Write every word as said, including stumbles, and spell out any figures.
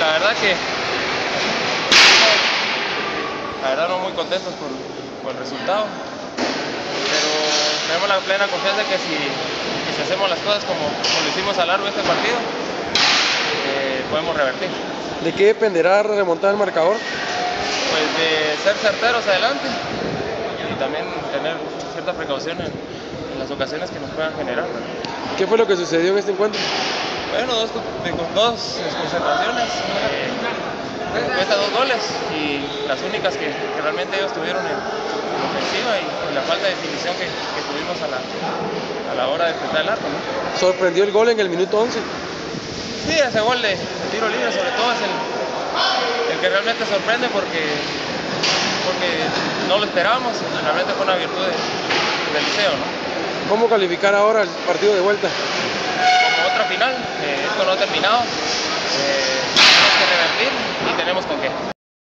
la verdad que la verdad no muy contentos por, por el resultado, pero tenemos la plena confianza de que si, que si hacemos las cosas como, como lo hicimos a lo largo de este partido, eh, podemos revertir. ¿De qué dependerá remontar el marcador? Pues de ser certeros adelante y también tener cierta precaución en, en las ocasiones que nos puedan generar, ¿verdad? ¿Qué fue lo que sucedió en este encuentro? Bueno, dos, dos desconcentraciones, eh, cuesta dos goles y las únicas que, que realmente ellos tuvieron en, en ofensiva y, y la falta de definición que, que tuvimos a la, a la hora de enfrentar el arco, ¿no? ¿Sorprendió el gol en el minuto once? Sí, ese gol de, de tiro libre sobre todo es el, el que realmente sorprende porque, porque no lo esperábamos y realmente fue una virtud de, del liceo, ¿no? ¿Cómo calificar ahora el partido de vuelta? Como otra final, eh, esto no ha terminado, eh, tenemos que revertir y tenemos con qué.